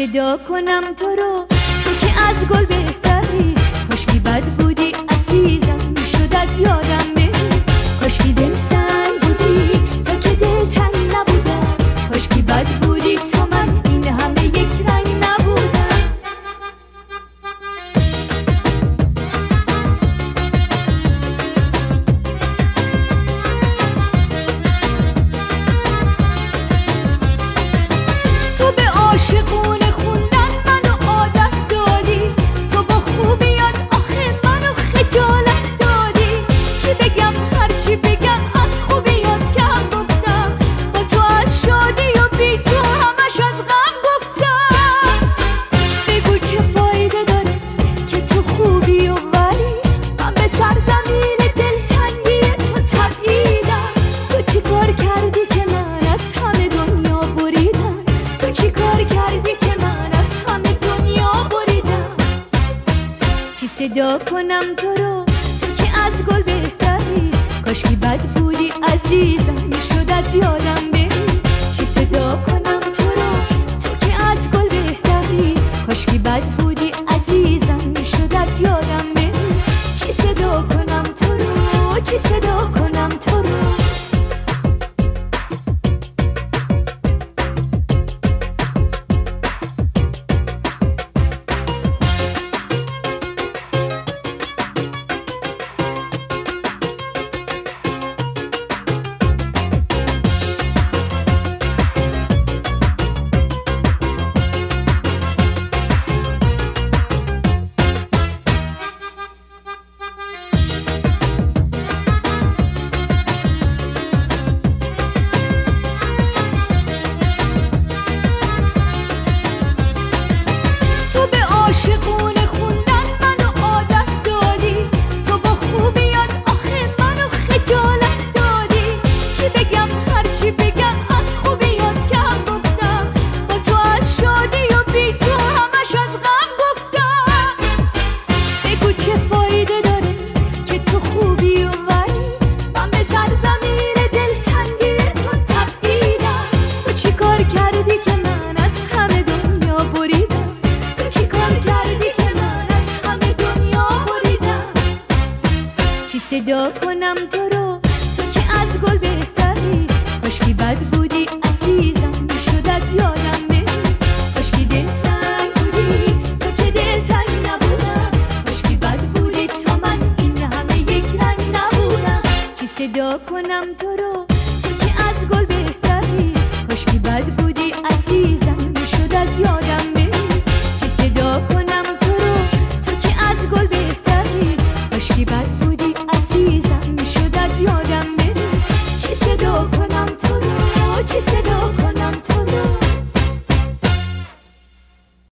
صدا کنم تو رو، تو که از گل بهتری. کاشکی بد بودی عزیزم، شد از یادم بری. کاشکی دل سنگ بودی تا که دل تنگ نبودم. کاشکی بد بودی تو من این همه یک رنگ نبودم. تو به عاشقونه خوندن منو عادت دادی. تو با خوبیات آخه منو خجالت دادی. چی بگم هرچی بگم از خوبیات کم گفتم. با تو از شادی و بی تو همش از غم گفتم. بگو چه فایده داره که تو خوبی و ولی من به سرزمین دلتنگی تو تبعیدم. تو چی کار کردی که من از همه دنیا بریدم؟ تو چی کار کردی که من از همه دنیا بریدم؟ چی صدا کنم تو رو، تو که از گل بهتری. کاشکی بد بودی عزیزم، شد از یادم بری. چی صدا کنم تو رو، تو که از گل بهتری. کاشکی بد بودی عزیزم، شد از یادم بری. چی صدا کنم تو رو، چی صدا کنم تو رو. تو به عاشقونه خوندن منو عادت دادی. تو با خوبیات آخه منو خجالت دادی. چی بگم هرچی بگم از خوبیات کم گفتم. با تو از شادی و بی تو همش از غم گفتم. بگو چه فایده داره که تو خوبی و ولی من به سرزمین دلتنگی تو تبعیدم. تو چی کار کردی که من از همه دنیا بریدم؟ تو چی کار کردی که من از همه دنیا بریدم؟ چی صدا کنم تو رو، تو که از گل بهتری. کاشکی بد بودی عزیزم، شد از یادم بری. کاشکی دل سنگ بودی تو که دل تنگ نبودم. کاشکی بد بودی تو من این همه یک رنگ نبودم. چی صدا کنم تو رو،